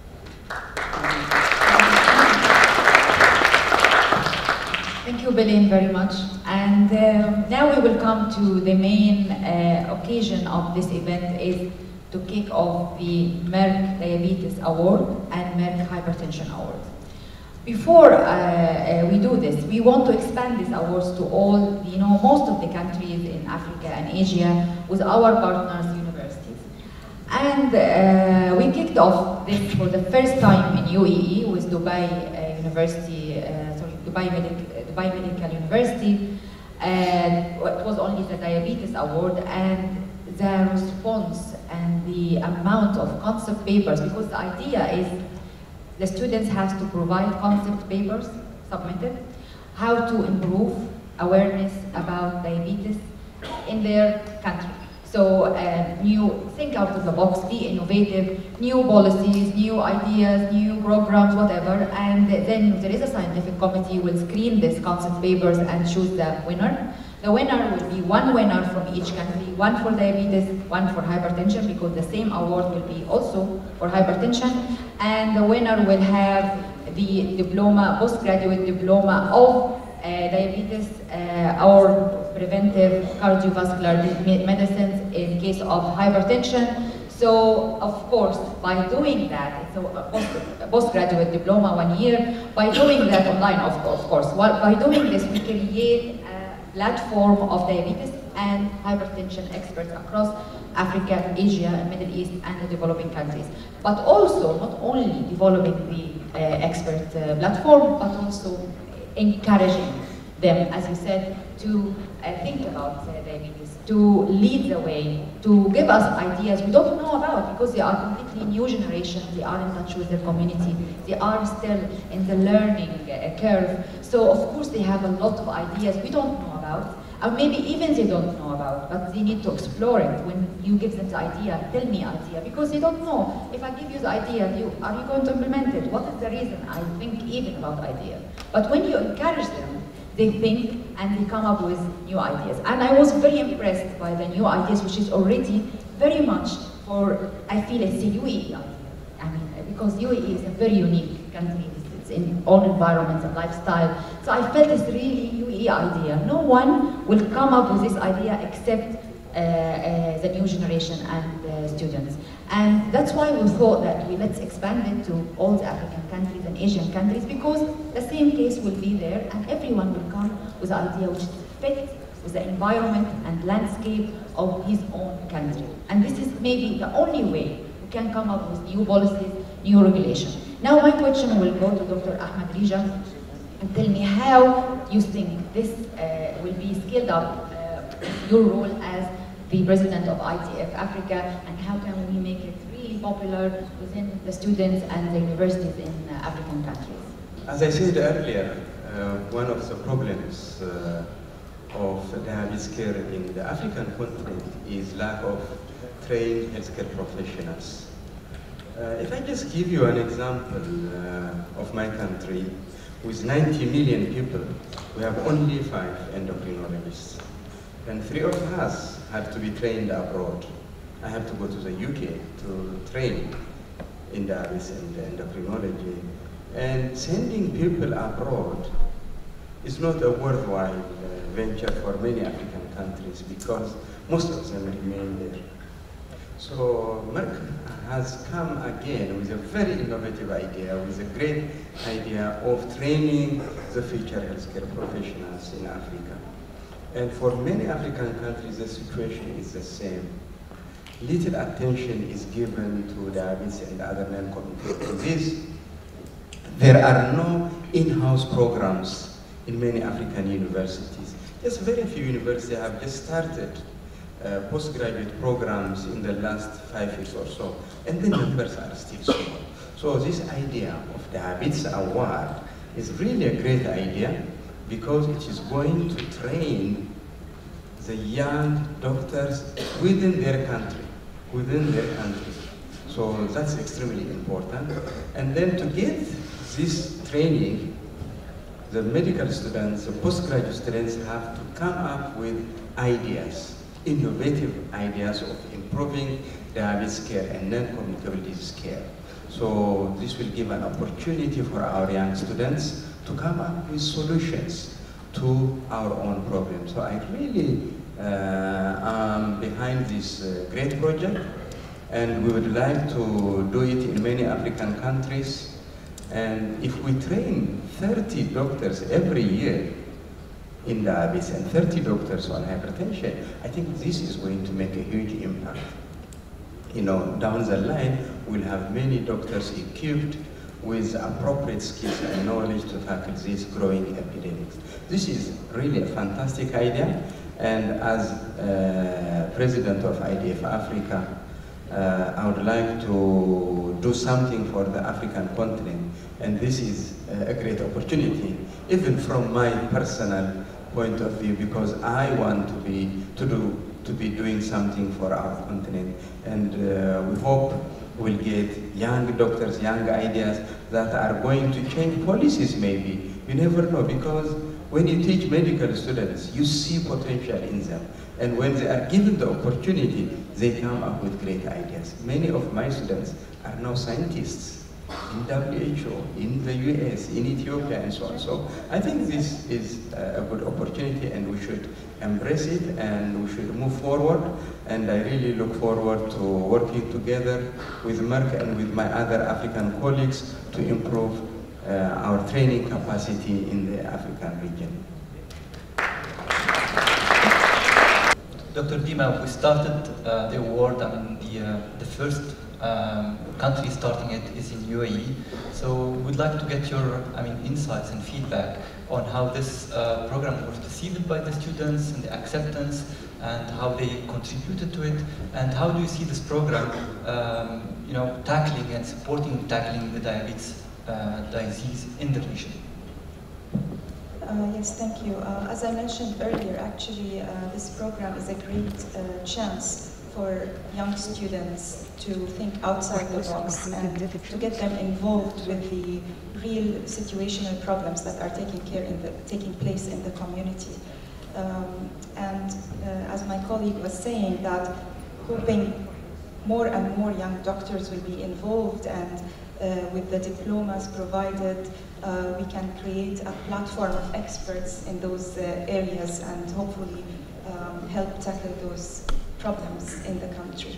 Thank you, Belén, very much. And now we will come to the main occasion of this event, is to kick off the Merck Diabetes Award and Merck Hypertension Award. Before we do this, we want to expand these awards to all, most of the countries in Africa and Asia with our partners universities. And we kicked off this for the first time in UAE with Dubai University, Dubai Medical University. It was only the Diabetes Award, and the response and the amount of concept papers, because the idea is the students have to provide concept papers submitted, how to improve awareness about diabetes in their country. So think out of the box, be innovative, new policies, new ideas, new programs, whatever, and then there is a scientific committee will screen these concept papers and choose the winner. The winner will be one winner from each country, one for diabetes, one for hypertension, because the same award will be also for hypertension, and the winner will have the diploma, postgraduate diploma of diabetes or preventive cardiovascular medicines in case of hypertension. So, of course, by doing that, it's a postgraduate diploma 1 year. By doing that online, of course, by doing this, we create platform of diabetes and hypertension experts across Africa, Asia, and Middle East, and the developing countries. But also, not only developing the expert platform, but also encouraging them, as you said, to think about diabetes, to lead the way, to give us ideas we don't know about, because they are completely new generation, they are in touch with their community, they are still in the learning curve. So of course they have a lot of ideas we don't know about, or maybe even they don't know about, but they need to explore it. When you give them the idea, tell me idea, because they don't know. If I give you the idea, are you going to implement it? What is the reason I think even about idea? But when you encourage them, they think and they come up with new ideas. And I was very impressed by the new ideas, which is already very much for, I feel it's a UAE idea. I mean, because UAE is a very unique country. It's in all environments and lifestyle. So I felt it's really UAE idea. No one will come up with this idea except the new generation and students. And that's why we thought that let's expand it to all the African countries and Asian countries, because the same case will be there and everyone will come with an idea which fits with the environment and landscape of his own country. And this is maybe the only way we can come up with new policies, new regulation. Now my question will go to Dr. Ahmed Rija, and tell me how you think this will be scaled up, your role as the president of ITF Africa, and how can we make it really popular within the students and the universities in African countries? As I said earlier, one of the problems of diabetes care in the African continent is lack of trained healthcare professionals. If I just give you an example of my country, with 90 million people, we have only 5 endocrinologists. And 3 of us have to be trained abroad. I have to go to the UK to train in diabetes and endocrinology. And sending people abroad is not a worthwhile venture for many African countries, because most of them remain there. So Merck has come again with a very innovative idea, with a great idea of training the future healthcare professionals in Africa. And for many African countries, the situation is the same. Little attention is given to diabetes and other non-communicable diseases. There are no in-house programs in many African universities. Just very few universities have just started postgraduate programs in the last 5 years or so, and the numbers are still small. So this idea of diabetes award is really a great idea, because it is going to train the young doctors within their country, So that's extremely important. And then to get this training, the medical students, the postgraduate students have to come up with ideas, innovative ideas of improving diabetes care and non-communicable disease care. So this will give an opportunity for our young students to come up with solutions to our own problems. So I really am behind this great project, and we would like to do it in many African countries. And if we train 30 doctors every year in diabetes and 30 doctors on hypertension, I think this is going to make a huge impact. You know, down the line, we'll have many doctors equipped with appropriate skills and knowledge to tackle these growing epidemics. This is really a fantastic idea, and as president of IDF Africa, I would like to do something for the African continent, and this is a great opportunity, even from my personal point of view, because I want to be doing something for our continent, and we hope we'll get young doctors, young ideas that are going to change policies maybe. You never know, because when you teach medical students, you see potential in them. And when they are given the opportunity, they come up with great ideas. Many of my students are now scientists in WHO, in the US, in Ethiopia, and so on. So I think this is a good opportunity, and we should embrace it, and we should move forward. And I really look forward to working together with Merck and with my other African colleagues to improve our training capacity in the African region. Dr. Dima, we started the award, I mean, the first country starting it is in UAE. So we'd like to get your, I mean, insights and feedback on how this program was received by the students and the acceptance and how they contributed to it, and how do you see this program, you know, tackling the diabetes disease in the region? Yes, thank you. As I mentioned earlier, actually, this program is a great chance for young students to think outside the box and to get them involved with the real situational problems that are taking place in the community. As my colleague was saying, that hoping more and more young doctors will be involved, and with the diplomas provided, we can create a platform of experts in those areas and hopefully help tackle those problems in the country.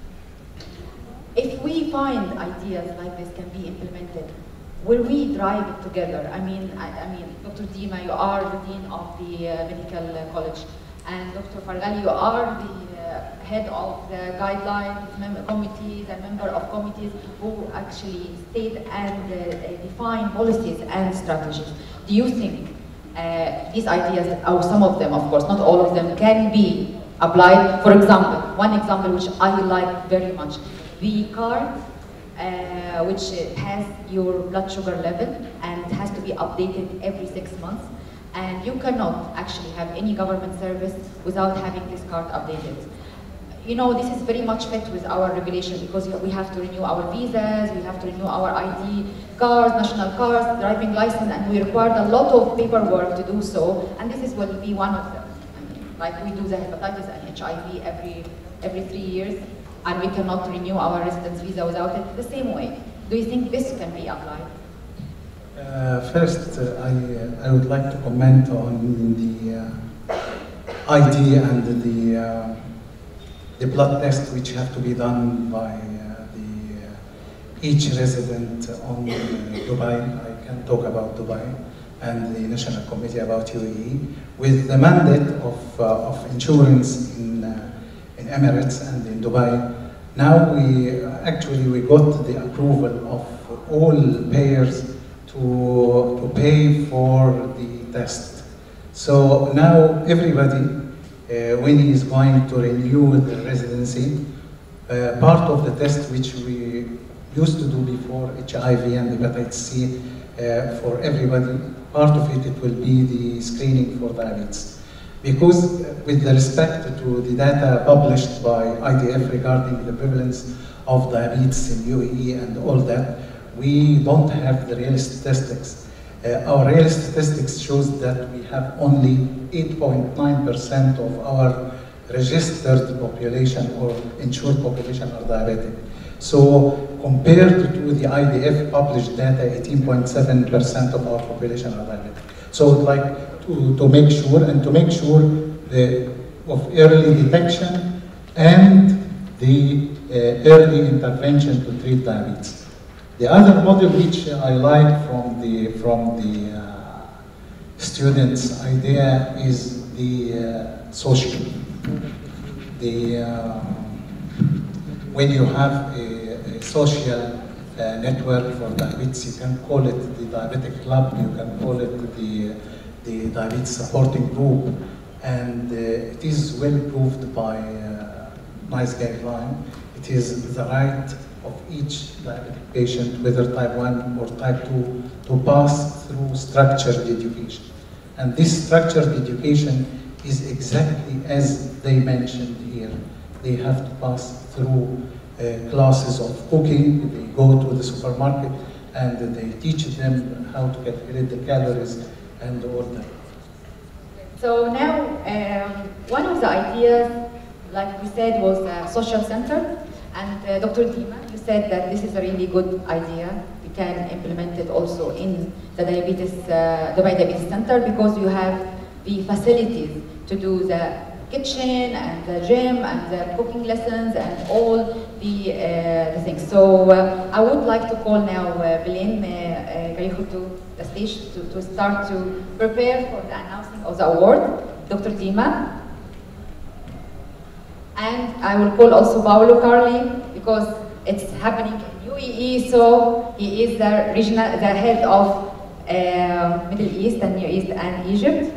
If we find ideas like this can be implemented, will we drive it together? I mean, Dr. Dima, you are the Dean of the Medical College, and Dr. Farghali, you are the head of the guidelines committees and member of committees who actually state and define policies and strategies. Do you think these ideas, or some of them, of course, not all of them, can be applied? For example, one example which I like very much, the card which has your blood sugar level and it has to be updated every 6 months, and you cannot actually have any government service without having this card updated. You know, this is very much fit with our regulation because we have to renew our visas, we have to renew our ID cards, national cards, driving license, and we require a lot of paperwork to do so, and this will be one of them. I mean, like we do the hepatitis and HIV every 3 years, and we cannot renew our residence visa without it the same way. Do you think this can be applied? First, I would like to comment on the ID and the blood test which have to be done by each resident on Dubai. I can talk about Dubai and the National Committee about UAE with the mandate of insurance in Emirates and in Dubai. Now we got the approval of all payers to pay for the test. So now everybody, when he is going to renew the residency, part of the test which we used to do before, HIV and hepatitis C, for everybody, part of it will be the screening for diabetes. Because with the respect to the data published by IDF regarding the prevalence of diabetes in UAE and all that, we don't have the real statistics. Our real statistics shows that we have only 8.9% of our registered population or insured population are diabetic. So compared to the IDF published data, 18.7% of our population are diabetic. So I'd like to make sure of early detection and the early intervention to treat diabetes. The other model which I like from the students' idea is the social. When you have a social network for diabetes, you can call it the diabetic club, you can call it the diabetes supporting group, and it is well proved by NICE guideline. It is the right of each diabetic patient, whether type 1 or type 2, to pass through structured education. And this structured education is exactly as they mentioned here. They have to pass through classes of cooking, they go to the supermarket, and they teach them how to calculate the calories and all that. So now, one of the ideas, like we said, was a social center. And Dr. Dima, you said that this is a really good idea. We can implement it also in the Dubai Diabetes Center because you have the facilities to do the kitchen and the gym and the cooking lessons and all the things. So I would like to call now Belen Garijo to the stage to start to prepare for the announcing of the award. Dr. Dima. And I will call also Paolo Carli because it's happening in UAE, so he is the head of Middle East and Near East and Egypt.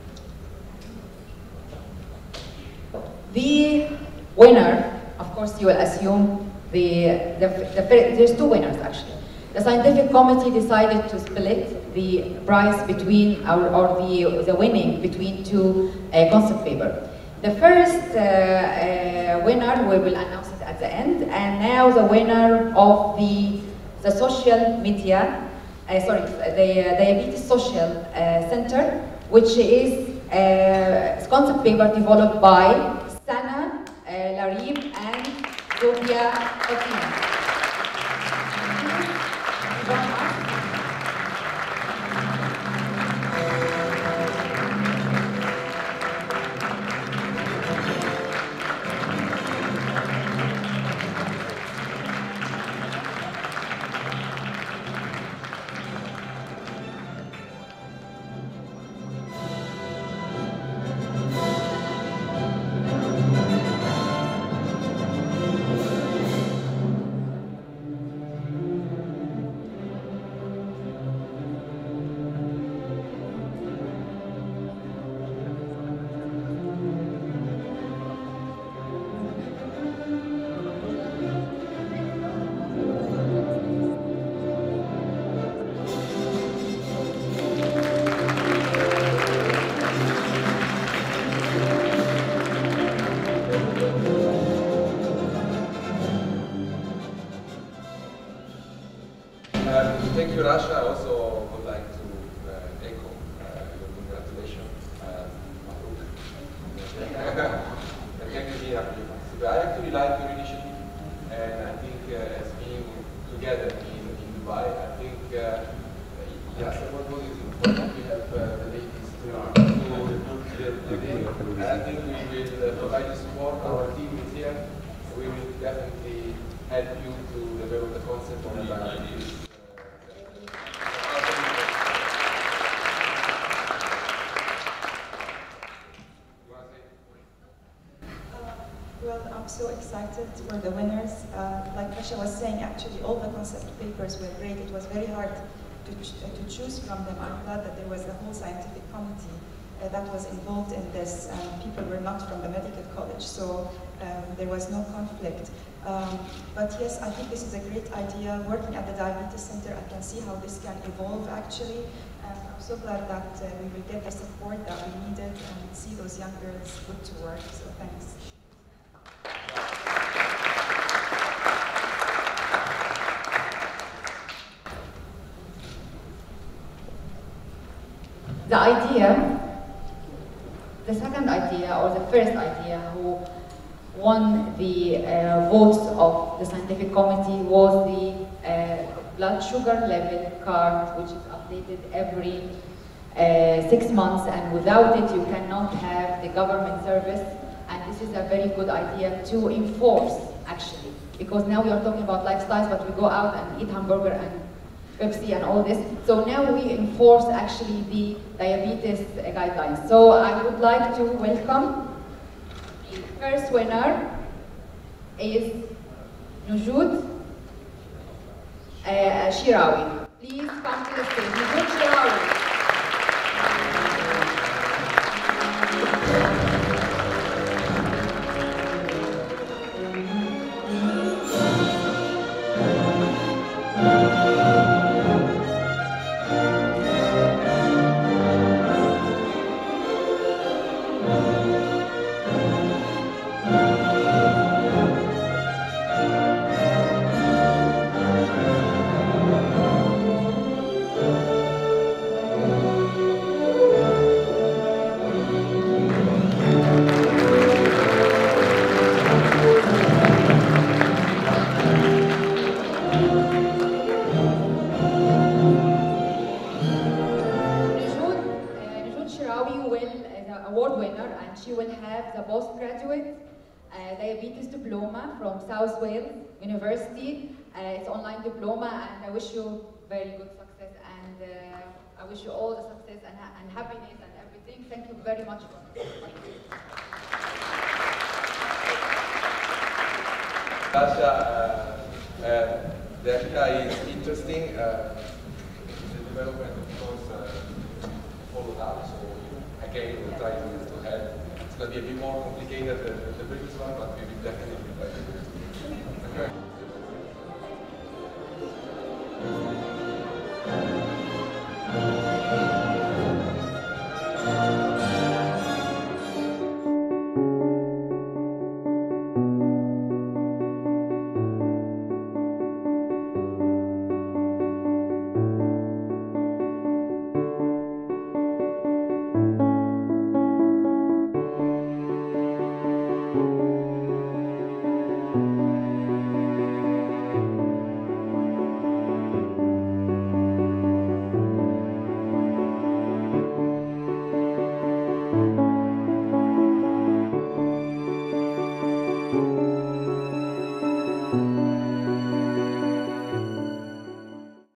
The winner, of course, you will assume there's two winners actually. The scientific committee decided to split the prize between, the winning between two concept papers. The first winner, we will announce it at the end, and now the winner of the social media, the Diabetes Social Center, which is a concept paper developed by Sana Larib and Zofia Otina. Thank you, Rasha. I also would like to echo your congratulations, Mahruk. And thank you, Mira, for your participation. I actually like your initiative, and I think as being together in Dubai, I think yes, what is important. We have the ladies to build the day. I think we will provide you support. Our team is here. We will definitely help you to develop the concept of diabetes. Well, I'm so excited for the winners. Like Rasha was saying, actually all the concept papers were great. It was very hard to choose from them. I'm glad that there was a whole scientific committee that was involved in this, and people were not from the medical college, so there was no conflict. But yes, I think this is a great idea. Working at the Diabetes Center, I can see how this can evolve actually. And I'm so glad that we will get the support that we needed and see those young girls put to work. So thanks. The idea, the second idea or the first idea who won the votes of the scientific committee was the blood sugar level card, which is updated every 6 months, and without it you cannot have the government service. And this is a very good idea to enforce actually, because now we are talking about lifestyles, but we go out and eat hamburger and Pepsi and all this. So now we enforce actually the diabetes guidelines. So I would like to welcome the first winner is Nujud Shirawi. Please come to the stage. Nujud Shirawi. She will have the postgraduate diabetes diploma from South Wales University. It's online diploma, and I wish you very good success, and I wish you all the success and happiness and everything. Thank you very much for Russia, the area is interesting. The development, of course, followed up. So again, we'll try to help. It's going to be a bit more complicated than the previous one, but we will definitely try to do it.